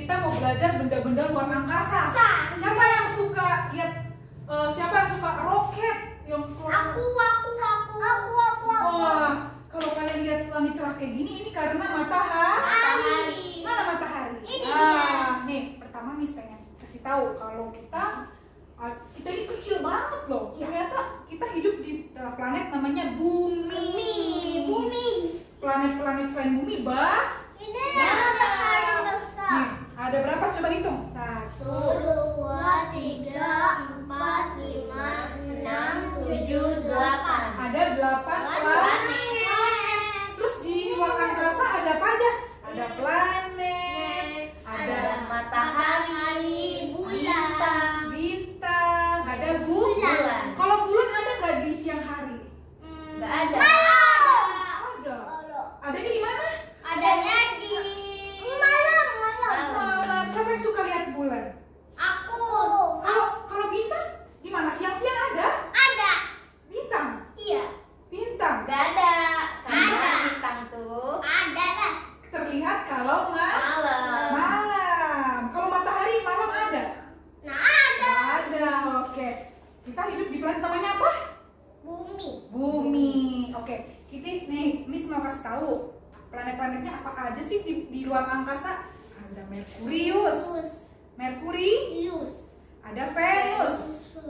kita mau belajar benda-benda luar angkasa. Siapa yang suka lihat? Siapa yang suka roket? Yang Aku. Wah, kalau kalian lihat langit cerah kayak gini, ini karena matahari. Mana matahari? Nih, pertama Miss pengen kasih tahu kalau kita ini kecil banget loh. Ternyata kita hidup di planet namanya Bumi. Planet-planet selain Bumi, Ini matahari besar. Nih, ada berapa? Coba hitung. 1, 2, 3, 4, 5, 6, 7, 8. Ada 8 planet. Terus di luar angkasa ada apa aja? Ada planet, ada matahari, bulan, bintang, ada bulan. Kalau bulan ada nggak di siang hari? Nggak ada. Ada. Adanya di mana? Adanya di malam. Malam. Siapa yang suka lihat bulan? Aku. Kalau bintang di mana? Siang-siang ada? Ada. Bintang. Iya. Bintang. Gak ada. Karena Ada. bintang tuh Ada lah. Terlihat kalau malam. malam. Kalau matahari malam ada? Nah, ada. Ada. Oke. Kita hidup di planet namanya apa? Bumi. Oke. Kita nih, Miss mau kasih tahu planet-planetnya apa aja sih di luar angkasa? Ada Merkurius. Ada Venus,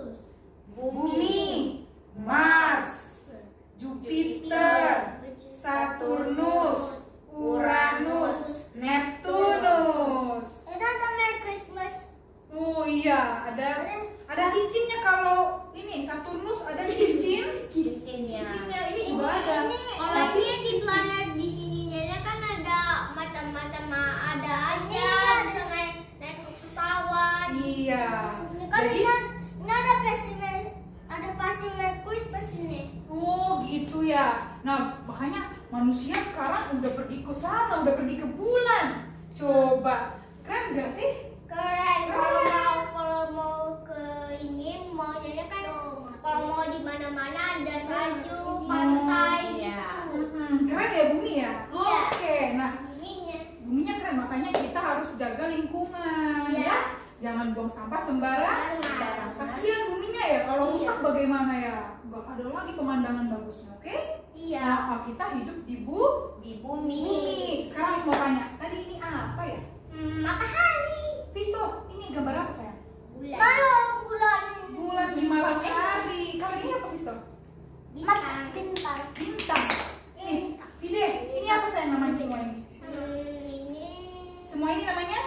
Bumi, Mars, Jupiter, Saturnus, Uranus, Neptunus. Itu namanya Christmas. Oh iya, ada cincinnya. Kalau ini Saturnus ada cincinnya. Ini juga ada. Kalau dia di planet di sininya kan ada macam-macam, ada aja. Bisa naik ke pesawat. Iya. Ini kan Jadi, ini ada presiden, ada pasien Merkurius pasien. oh gitu ya. Nah makanya manusia sekarang udah pergi ke sana, udah pergi ke bulan. Coba, keren gak sih? Keren. Kalau mau ke ini maunya kan kalau mau di mana-mana ada salju, pantai. Iya. Keren ya bumi ya. Iya. Oke, nah Ininya. buminya keren, makanya kita harus jaga lingkungan Iya. ya. Jangan buang sampah sembarangan. Kasihan buminya ya, kalau rusak bagaimana ya? Gak ada lagi pemandangan bagusnya, oke? Iya. Nah, kita hidup di Di bumi. bumi. Sekarang Miss mau tanya, tadi ini apa ya? Matahari. Visto, ini gambar apa sayang? Bulan. Bulan di malam hari. Kalau ini apa Visto? Bintang. Bintang. Vide, ini apa sayang namanya semua ini? Ini Semua ini namanya?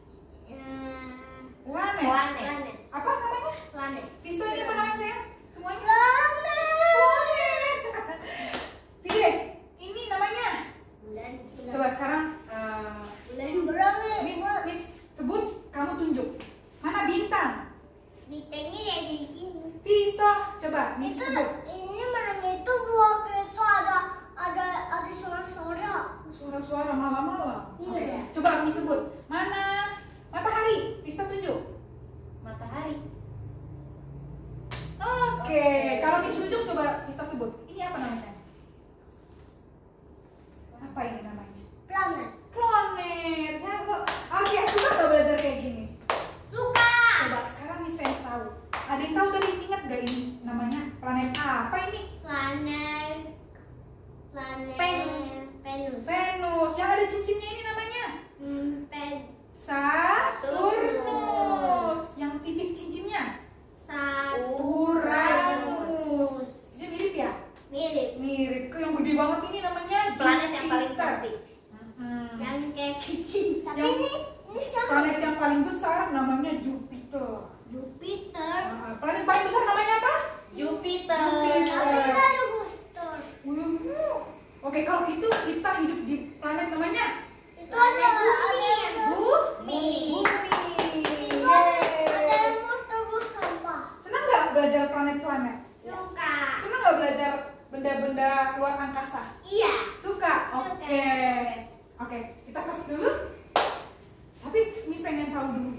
Planet. Planet. Apa namanya? planet. Visto, ini apa namanya sayang? Semuanya? Planet. Vide, ini namanya? Bulan. Coba sekarang Bulan. Miss sebut, kamu tunjuk. Mana bintang? Bintangnya ya di sini. Visto, coba Miss Itu sebut. ini malam itu waktu itu ada suara-suara. Suara-suara malam-malam. Iya. Oke. Coba Miss sebut. Mana matahari? Visto tunjuk. Matahari. Oke. Kalau Miss tunjuk coba Visto sebut. Ini apa namanya? Apa ini namanya? Planet. Planet. Ya kok. Oke, suka nggak belajar kayak gini? Suka. Coba sekarang Miss pengen tahu. Ada yang tahu tadi, ingat gak ini namanya? Planet apa ini? Planet. Venus. Venus. Yang ada cincinnya ini namanya? Saturnus. Yang tipis cincinnya? Uranus. Dia mirip ya? Mirip. Mirip. Yang gede banget ini namanya Planet yang paling Jupiter. cantik. Yang kayak cincin. Tapi Yang- ini siapa? Planet yang paling besar namanya Jupiter. Jupiter. Planet paling besar namanya apa? Jupiter. Tapi itu ada booster. Oke, kalau itu kita hidup di planet namanya Itu ada Bumi. Itu ada booster sampah. Senang nggak belajar planet-planet? Suka. Senang nggak belajar benda-benda luar angkasa? Iya. Suka? Oke. Oke, kita tes dulu. Tapi Miss pengen tahu dulu